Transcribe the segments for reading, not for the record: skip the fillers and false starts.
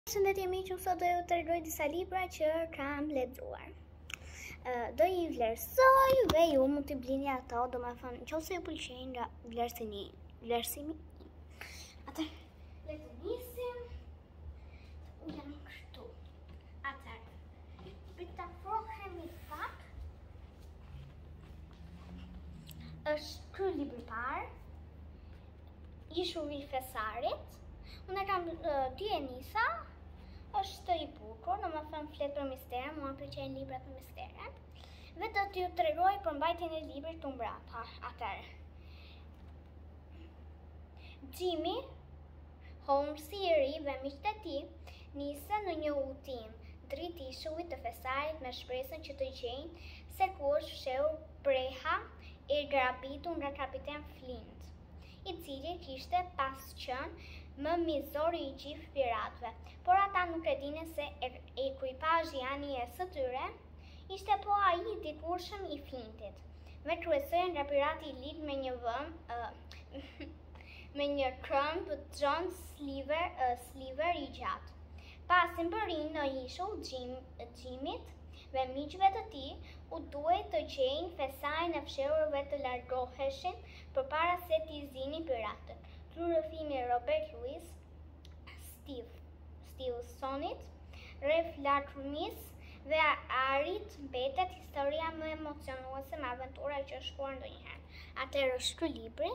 Shëndetje miq, unë sot do ju tregoj disa libra që kam lexuar. Do i vlerësoj dhe ju mund t'i blini ato, domethënë nëse ju pëlqejnë nga vlerësimi im. Atëherë, le të nisim. Jam këtu. Atëherë, pitafrohemi pak. Është ky libri i parë, Ishulli i Fesarit. Unë kam e nisa. Është i bukur, domethënë flet për mistere, mua pëlqejnë librat me mistere. Dhe do t'ju tregoj për mbajtjen e librit këtu mbrapa. Atëherë, Jimmy, Holmesi i ri dhe miqtë e tij nisën në një udhëtim drejt ishullit të Fesarit me shpresën që të gjejnë se ku është fshehur preha e grabitur nga kapiten Flint, i cili kishte pas qenë më mizori i gjithë piratëve, por ata nuk e dinin se ekuipazhi i anijes së tyre ishte po ai i dikurshëm i Flintit, me kryesuar nga pirati i lig me një me një këmbë John Sliver i gjatë. Pasi mbërrinë në ishull Jimmyt dhe miqve të tij, u duhej të gjejnë Fesarin e fshehurve të largoheshin përpara se t'i zinin piratët. Rrëfimi Robert Louis Stevensonit, rreth lartëmis dhe arrit mbetet historia më emocionuese me aventura që është shkruar ndonjëherë. Atëherë është ky libri.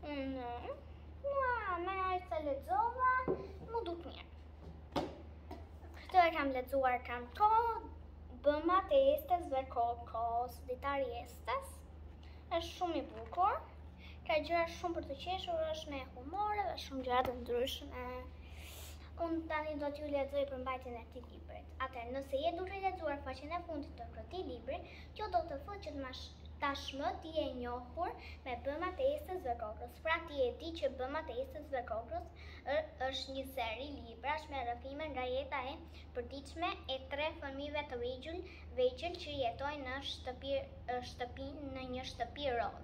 Me ai sa lexova, më duk mirë. Këtë e kam lexuar kam kohë, Bëmat e Estes dhe Kokos, Ditari i Estes. Është shumë i bukur. Ka gjëra shumë për të qeshur, është me humor dhe shumë gjëra të ndryshme. Unë tani do t'ju lexoj për mbajtjen e këtij libri. Atëherë, nëse je duke lexuar faqen e fundit të këtij libri, kjo do të thotë që tashmë ti je njohur me Bëmat e Estes dhe Kokos. Pra ti e di që Bëmat e Estes dhe Kokos është një seri librash me rrëfime nga jeta e përditshme e 3 fëmijëve të vegjël që jetojnë në një shtëpi rozë.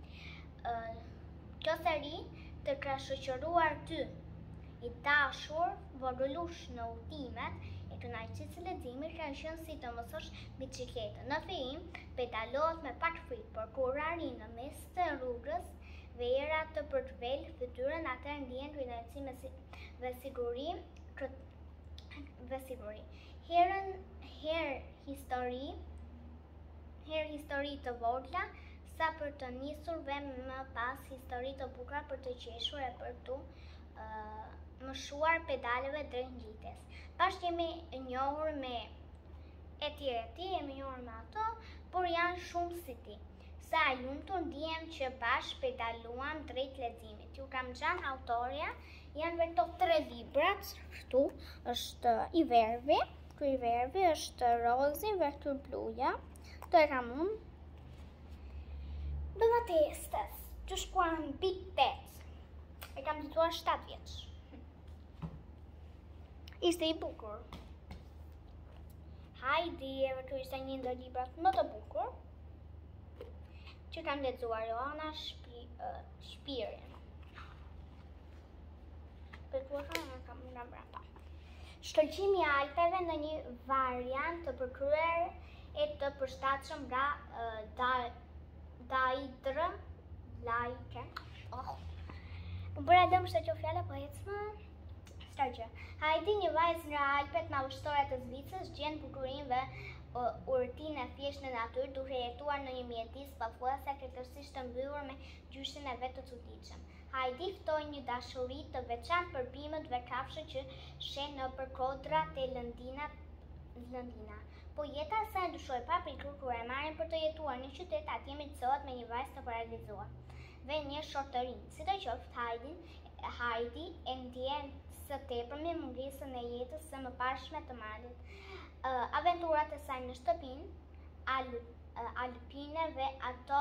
Kjo seri të ka shoqëruar ty, i dashur vogëlush në udhëtimet e kënaqësisë së leximit, ka qenë si të mësosh biçikletën. Në fillim pedalohet me pak frikë, por kur arrin në mes të rrugës dhe era të përvel fytyrën, atëherë ndjen kënaqësi dhe siguri. Herë histori të vogla sa për të nisur dhe më pas histori të bukura për të qeshur e për të mëshuar pedaleve drejt ngjites. Bashkë jemi njohur me jemi njohur me ato, por janë shumë si ti. Sa e lumtur ndihem që bashkë pedaluam drejt leximit. Ju kam xhan autorja, janë vetë 3 librat, këtu është i verbi, ky i verbi është rozi dhe ky bluja. Këto e kam unë. Bëmat e Estes, që shkruar mbi 8. E kam lexuar 7 vjeç. Ishte i bukur. Heidi, ky ishte një ndër librat më të bukur që kam lexuar, Joana Shpirin. Për të kam nga mbrapa. Shkëlqimi i Alpeve në një variant të përkryer e të përshtatshëm nga Daidre Laike. Më bëra dëm se kjo fjala po ecmë. Stargjë. Heidi, një vajzë nga Alpet madhështore të Zvicrës, gjen bukurinë dhe urtinë e thjeshtë në natyrë, duke jetuar në një mjedis pothuajse krejtësisht të mbyllur me gjyshin e vet të çuditshëm. Heidi ftoi një dashuri të veçantë për bimët dhe kafshët që sheh nëpër kodrat e Lëndina. Po jeta e saj ndryshoi papritur kur e marrin për të jetuar në qytet, atje miqësohet me një vajzë të paralizuar dhe një shortërinj. Sidoqoftë, Heidi e ndjen së tepërmi mungesën e jetës së mëparshme të malit. Aventurat e saj në shtëpinë alpine dhe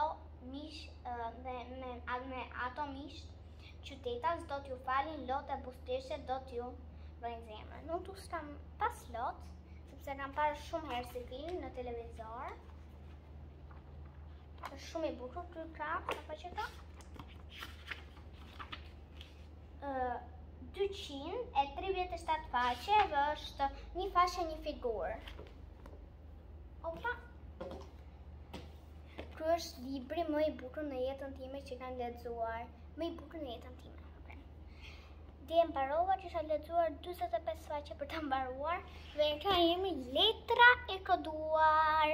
me ato miq qytetas do t'ju falin lot e busteshe, do t'ju vëjnë zemrën. Nuk du s'kam pas lot, sepse kam parë shumë herë si film në televizor. Është shumë i bukur ky krap, apo që ka? 237 faqe dhe është një faqe një figurë. Opa. Ky është libri më i bukur në jetën time që kam lexuar. Më i bukur në jetën time. Dhe mbarova që isha lexuar 45 faqe për ta mbaruar dhe ka jemi letra e koduar.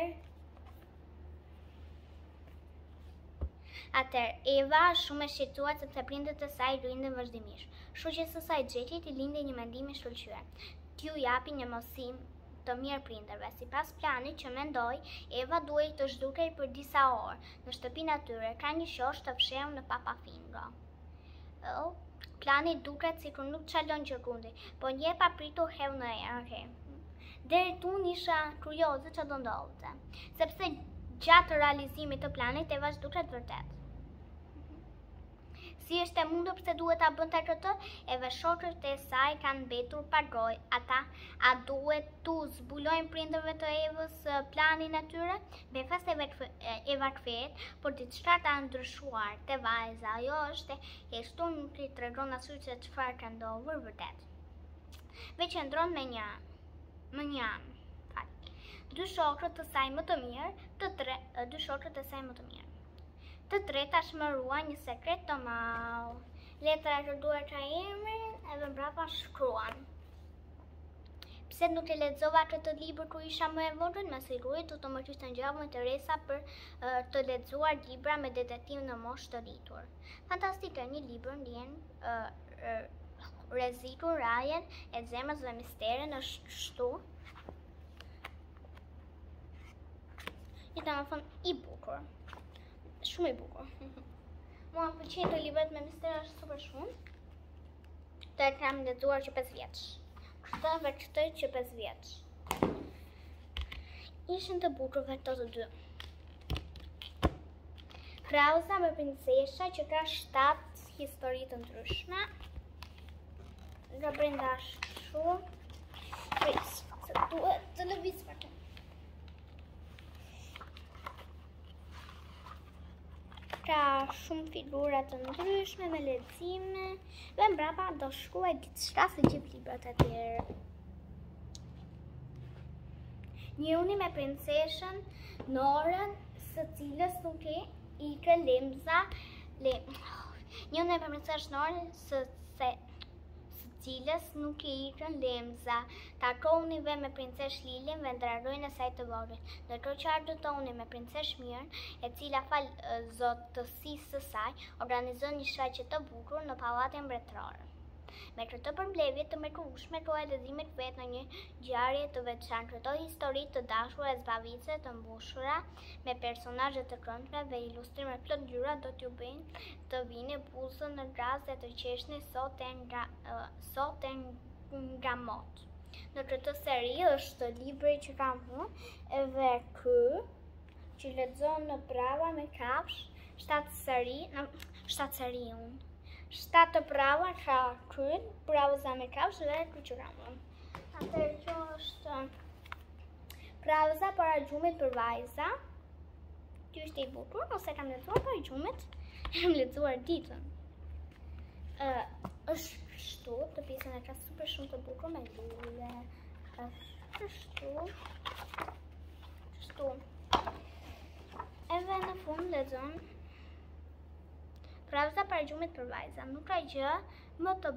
Atëherë, Eva është shumë e shqetësuar sepse prindërit e saj luajnë vazhdimisht. Shoqja e saj Xheqi i lindi një mendim i shkëlqyer. T'ju japi një mësim të mirë prindërve. Sipas planit që mendoi, Eva duhej të zhdukej për disa orë në shtëpinë e tyre. Ka një shosh të fshehur në Papafingo. Plani duket sikur nuk çalon gjërkundi, po një papritur heu në erë. Deri tun isha kurioze që do ndodhte, sepse gjatë realizimit të planit Eva duket vërtet. Si është e mundur pse duhet ta bënte këtë? Eva shoqët e saj kanë mbetur pa gojë. A duhet tu zbulojnë prindërve të Evës planin e tyre? Befas Eva kthehet, por diçka ka ndryshuar te vajza. Ajo është e shtuar, nuk i tregon asnjë se çfarë ka ndodhur vërtet. Veç qëndron me një dy shoqët e saj më të mirë, dy shoqët e saj më të mirë. Të treta shmërua një sekret të madh. Letra e duar ka emrin edhe mbrapa shkruan. Pse nuk e lexova këtë libër kur isha më e vogël, më sigurisht do të më kishte ngjallë interesa për të lexuar libra me detektiv në moshë të rritur. Fantastike, një libër ndjen rreziku rajen e zemrës dhe misterin është kështu. I bukur. Shumë i bukur. Mua më pëlqejnë të librat me mister, është super shumë. Të kam lexuar që 5 vjeç. Këtë që 5 vjeç. Ishin të bukur këto të dy. Krauza me princesha që ka 7 histori të ndryshme. Nga brenda shumë. Se duhet të lëviz pak. Ka shumë figura të ndryshme me lexime dhe mbrapa do shkruaj diçka se gjithë librat e tjerë. Një uni me princeshën Norën, së cilës nuk e ikë lemza. Një uni me princeshën Norën, së cilës nuk e ikën lemza. Takonive me princesh Lilin dhe ndrarojnë e saj të vogël. Ndërkohë që ardhëtoni me princesh Mirën, e cila fal zotësisë së saj, organizon një shfaqje të bukur në pallatin mbretëror. Me këtë përmbledhje të mrekullueshme, koha e leximit kthehet në një ngjarje të veçantë. Këto histori të dashura e zbavitse të mbushura me personazhe të këndshme dhe ilustrime plot ngjyra do t'ju bëjnë të vini buzën në gaz dhe të qeshni sot e nga mot. Në këtë seri është libri që kam unë edhe ky që lexon në prava me kafsh, 7 seri unë. 7 prava ka kryen, prauza me kafsh dhe ky që kam unë. Atëherë kjo është prauza para gjumit për vajza. Ky është i bukur, ose kam lexuar para gjumit, kam lexuar ditën. Është kështu, të pjesën e ka super shumë të bukur me lule. Kështu. Edhe në fund lexon prauza para gjumit për vajza. Nuk ka gjë më të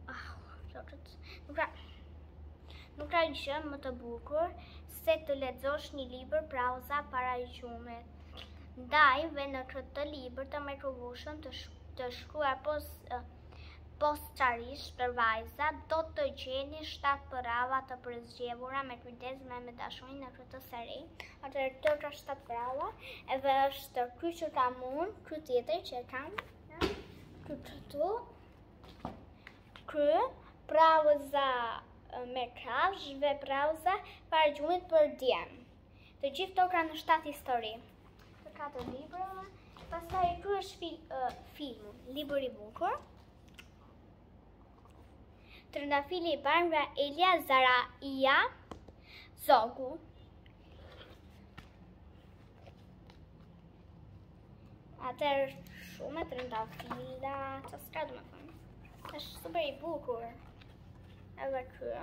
bukur se të lexosh një libër prauza para gjumit. Ndaj dhe në këtë libër të mrekullueshëm të shkruar postçarisht për vajza, do të gjeni 7 prava të përzgjedhura me kujdes dhe me dashuri në këtë seri. Atëherë këto ka 7 prava, edhe është ky që kam unë, ky tjetër që kam, këtu, ky, prauza me kafsh dhe prauza para gjumit për djem. Të gjithë to kanë 7 histori. Të 4 libra, pastaj ky është filmi, libër i bukur. Trëndafili i parë nga Elia Zaraia Zogu. Atëherë shumë e trëndafila, që s'ka do me thënë. është super i bukur. Edhe ky.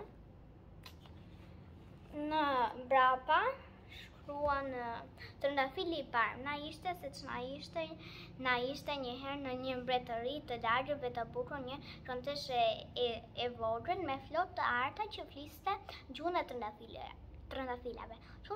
Në mbrapa shkruan trëndafili I parë. Na ishte një herë në një mbretëri të largëve të bukur një shënteshe e vogël me flokë të arta që fliste gjuhën e trëndafilave.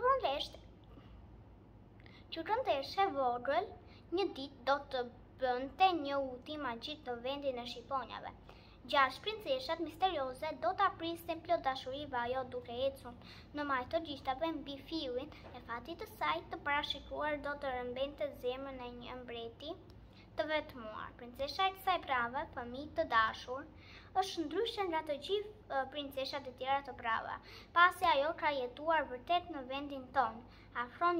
Qurënteshe vogël një ditë do të bënte një udhtim magjik në vendin e shqiponjave. 6 princeshat misterioze do ta prisnin plot dashuri ajo duke ecur në majtë të gjishtave mbi fiullin e fatit të saj të parashikuar do të rëmbente zemrën e një mbreti të vetmuar. Princesha e kësaj prave, fëmijë të dashur, është ndryshe nga të gjithë princeshat e tjera të prava, pasi ajo ka jetuar vërtet në vendin tonë. Afron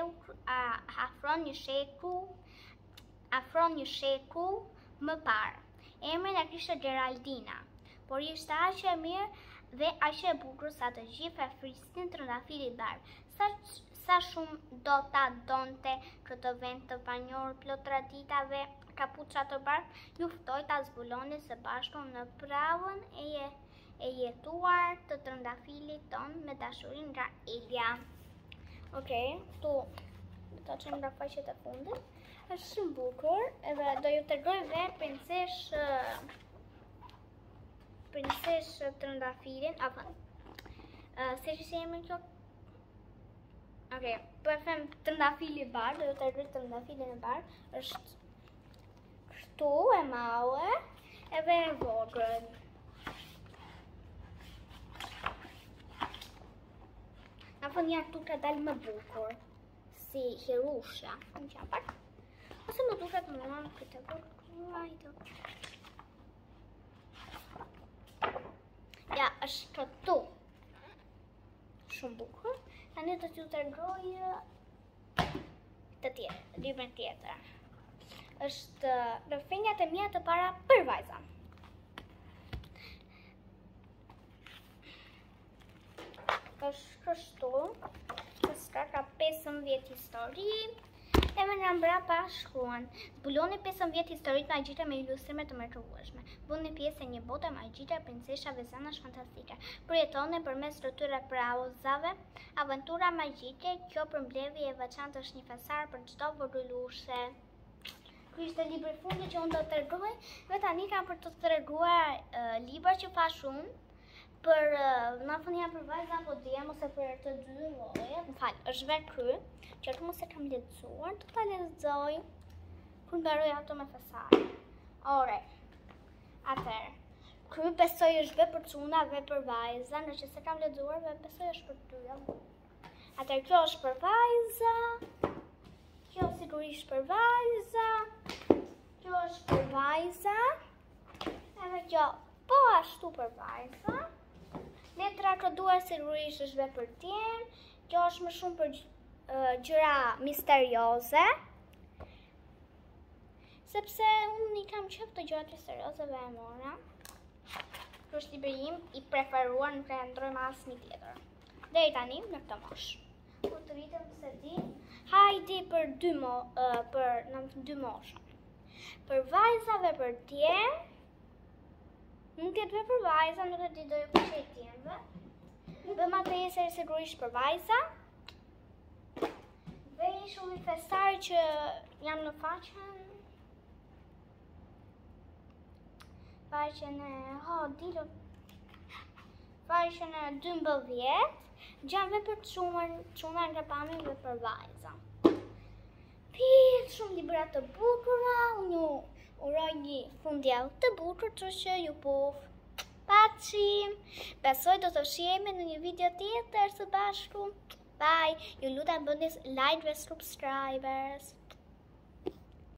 një shekull më parë. Emrin e kishte Geraldina, por ishte aq e mirë dhe aq e bukur sa të gjithë e frisnin trëndafilit bardh. Sa shumë do ta donte këtë vend të panjohur plot traditave, kapuça të bardh, ju ftoi ta zbuloni së bashku në pravën e jetuar të trëndafilit ton me dashuri nga Elia. Okej, këtu do ta çojmë nga faqet e fundit. Është shumë bukur, edhe do ju tregoj vetë princeshë trëndafilin, se që si emrin kjo? Okej, po e them trëndafili bardh, do ju tregoj trëndafilin e bardh, është këtu e madhe edhe e vogël. Në fund ja këtu ka dalë më bukur, si hirusha, në qapak. Ose më duket më nëmë këtë vërkruajtë. Ja, është këtu. Shumë bukur. Tani do t'ju tregoj të tjerë, librin tjetër. Është rrëfenjat e mia të para për vajza. Është kështu. Ka 15 histori. Edhe nga mbrapa shkruan: zbuloni 15 historitë magjike me ilustrime të mrekullueshme. Bëni pjesë e një bote magjike princeshave zanash fantastike. Përjetoni përmes rrotyre prauzave aventura magjike. Kjo përmbledhje e veçantë është një fesar për çdo vogëluese. Ky ishte libri I fundit që unë do të tregoj. Dhe tani kam për të treguar libra që fash unë. Për në fund janë për vajza apo djem ose për të dy lloje. M'fal, është vetë Kry, që atë mos e kam lexuar, do ta lexoj kur mbaroj ato me fesare. Ore. Atëherë, Kry besoj është vetë për çuna, vetë për vajza, nëse se kam lexuar, vetë besoj është për ty. Atëherë kjo është për vajza. Kjo sigurisht për vajza. Kjo është për vajza. Edhe kjo po ashtu për vajza. Letra koduar sigurisht është vetë për tjerë. Kjo është më shumë për gjëra misterioze. Sepse unë I kam qef të gjërat misterioze dhe e mora. Kjo është libri im I preferuar, nuk e ndroj me asnjë tjetër. Deri tani në këtë moshë. Po të rritem se di, hajde për dy moshën. Për vajza dhe për tjerë. Nuk e të për vajza, nuk e të dojë për që I tjemve. Bëm atë e sigurisht për vajza. Dhe I shumë I festar që jam në faqen e 12. Gjamve për çuna nga pami dhe për vajza. Pit shumë libra të bukura, unë uroj një fundjavë të bukur, që ju puf. Paqim! Besoj do të shihemi në një video tjetër së bashku. Bye! Ju lutem bëni like dhe subscribers.